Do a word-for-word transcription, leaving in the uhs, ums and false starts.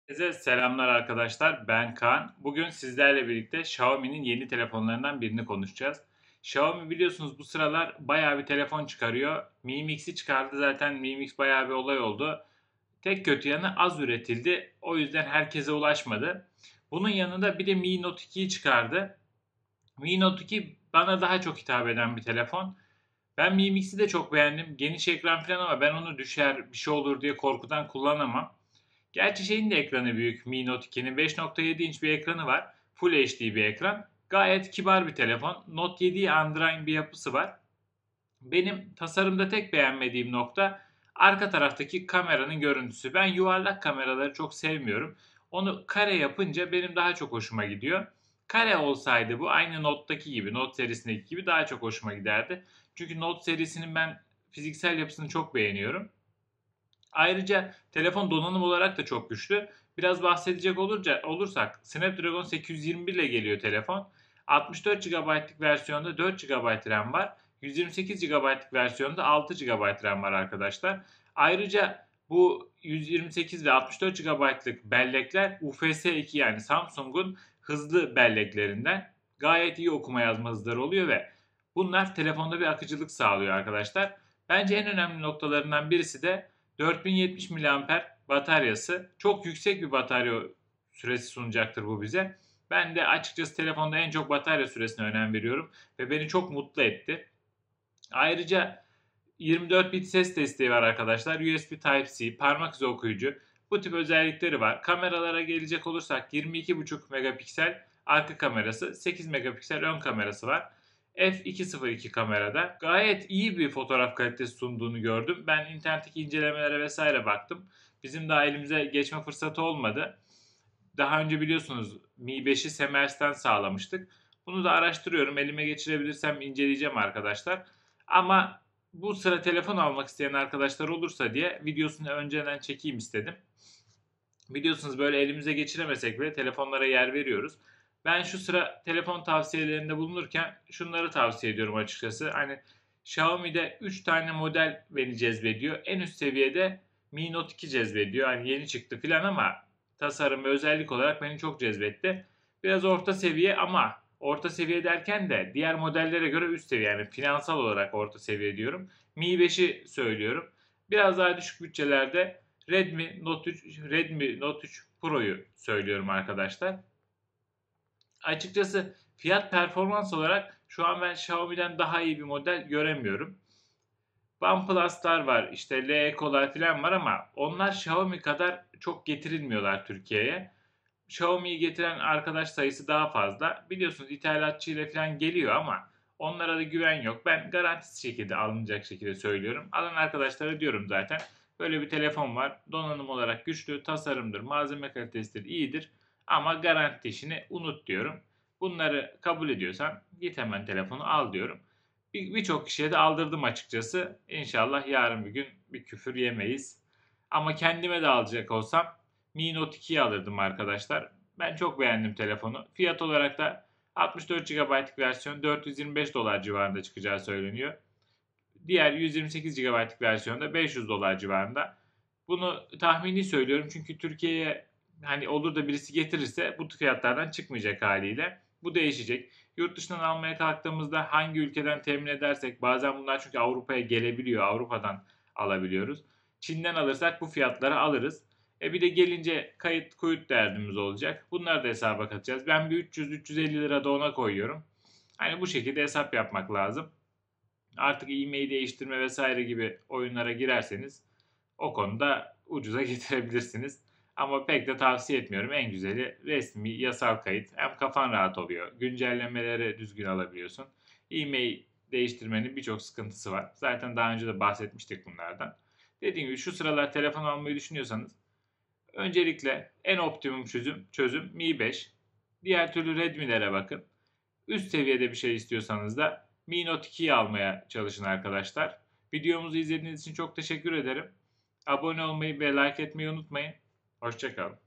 Herkese selamlar arkadaşlar. Ben Kaan. Bugün sizlerle birlikte Xiaomi'nin yeni telefonlarından birini konuşacağız. Xiaomi biliyorsunuz bu sıralar bayağı bir telefon çıkarıyor. Mi Mix'i çıkardı, zaten Mi Mix bayağı bir olay oldu. Tek kötü yanı az üretildi. O yüzden herkese ulaşmadı. Bunun yanında bir de Mi Note ikiyi çıkardı. Mi Note iki bana daha çok hitap eden bir telefon. Ben Mi Mix'i de çok beğendim. Geniş ekran falan ama ben onu düşer bir şey olur diye korkudan kullanamam. Gerçi şeyin de ekranı büyük. Mi Note ikinin beş nokta yedi inç bir ekranı var. Full H D bir ekran. Gayet kibar bir telefon. Note yediyi andıran bir yapısı var. Benim tasarımda tek beğenmediğim nokta arka taraftaki kameranın görüntüsü. Ben yuvarlak kameraları çok sevmiyorum. Onu kare yapınca benim daha çok hoşuma gidiyor. Kare olsaydı bu aynı Note'daki gibi, Note serisindeki gibi daha çok hoşuma giderdi. Çünkü Note serisinin ben fiziksel yapısını çok beğeniyorum. Ayrıca telefon donanım olarak da çok güçlü. Biraz bahsedecek olurca, olursak Snapdragon sekiz yüz yirmi bir ile geliyor telefon. altmış dört gigabaytlık versiyonda dört gigabayt RAM var. yüz yirmi sekiz gigabaytlık versiyonda altı gigabayt RAM var arkadaşlar. Ayrıca bu yüz yirmi sekiz ve altmış dört gigabaytlık bellekler U F S iki, yani Samsung'un hızlı belleklerinden gayet iyi okuma yazma hızları oluyor ve bunlar telefonda bir akıcılık sağlıyor arkadaşlar. Bence en önemli noktalarından birisi de dört bin yetmiş miliamper bataryası. Çok yüksek bir batarya süresi sunacaktır bu bize. Ben de açıkçası telefonda en çok batarya süresine önem veriyorum ve beni çok mutlu etti. Ayrıca yirmi dört bit ses desteği var arkadaşlar. U S B Type-C, parmak izi okuyucu, bu tip özellikleri var. Kameralara gelecek olursak yirmi iki buçuk megapiksel arka kamerası, sekiz megapiksel ön kamerası var. F iki nokta sıfır iki kamerada gayet iyi bir fotoğraf kalitesi sunduğunu gördüm. Ben internetteki incelemelere vesaire baktım. Bizim daha elimize geçme fırsatı olmadı. Daha önce biliyorsunuz Mi beşi Semers'ten sağlamıştık. Bunu da araştırıyorum. Elime geçirebilirsem inceleyeceğim arkadaşlar. Ama bu sıra telefon almak isteyen arkadaşlar olursa diye videosunu önceden çekeyim istedim. Biliyorsunuz böyle elimize geçiremesek bile telefonlara yer veriyoruz. Ben şu sıra telefon tavsiyelerinde bulunurken şunları tavsiye ediyorum açıkçası. Hani Xiaomi'de üç tane model beni cezbediyor. En üst seviyede Mi Note iki cezbediyor. Hani yeni çıktı filan ama tasarım ve özellik olarak beni çok cezbetti. Biraz orta seviye ama orta seviye derken de diğer modellere göre üst seviye, yani finansal olarak orta seviye diyorum. Mi beşi söylüyorum. Biraz daha düşük bütçelerde Redmi Note üç, Redmi Note üç Pro'yu söylüyorum arkadaşlar. Açıkçası fiyat performans olarak şu an ben Xiaomi'den daha iyi bir model göremiyorum. OnePlus'lar var, işte L Eko'lar falan var ama onlar Xiaomi kadar çok getirilmiyorlar Türkiye'ye. Xiaomi'yi getiren arkadaş sayısı daha fazla. Biliyorsunuz ithalatçı ile falan geliyor ama onlara da güven yok. Ben garantisiz şekilde alınacak şekilde söylüyorum. Alan arkadaşlara diyorum zaten. Böyle bir telefon var. Donanım olarak güçlü, tasarımdır, malzeme kalitesidir, iyidir. Ama garanti işini unut diyorum. Bunları kabul ediyorsan git hemen telefonu al diyorum. Bir- Birçok kişiye de aldırdım açıkçası. İnşallah yarın bir gün bir küfür yemeyiz. Ama kendime de alacak olsam Mi Note ikiyi alırdım arkadaşlar. Ben çok beğendim telefonu. Fiyat olarak da altmış dört gigabaytlık versiyon dört yüz yirmi beş dolar civarında çıkacağı söyleniyor. Diğer yüz yirmi sekiz gigabaytlık versiyonda beş yüz dolar civarında. Bunu tahmini söylüyorum çünkü Türkiye'ye hani olur da birisi getirirse bu fiyatlardan çıkmayacak haliyle. Bu değişecek. Yurt dışından almaya kalktığımızda hangi ülkeden temin edersek, bazen bunlar çünkü Avrupa'ya gelebiliyor. Avrupa'dan alabiliyoruz. Çin'den alırsak bu fiyatlara alırız. E bir de gelince kayıt kuyut derdimiz olacak. Bunları da hesaba katacağız. Ben bir üç yüz üç yüz elli lira da ona koyuyorum. Hani bu şekilde hesap yapmak lazım. Artık e-mail değiştirme vesaire gibi oyunlara girerseniz o konuda ucuza getirebilirsiniz. Ama pek de tavsiye etmiyorum. En güzeli resmi yasal kayıt. Hem kafan rahat oluyor. Güncellemeleri düzgün alabiliyorsun. E-mail değiştirmenin birçok sıkıntısı var. Zaten daha önce de bahsetmiştik bunlardan. Dediğim gibi şu sıralar telefon almayı düşünüyorsanız öncelikle en optimum çözüm, çözüm Mi beş. Diğer türlü Redmi'lere bakın. Üst seviyede bir şey istiyorsanız da Mi Note ikiyi almaya çalışın arkadaşlar. Videomuzu izlediğiniz için çok teşekkür ederim. Abone olmayı ve like etmeyi unutmayın. Hoşçakalın.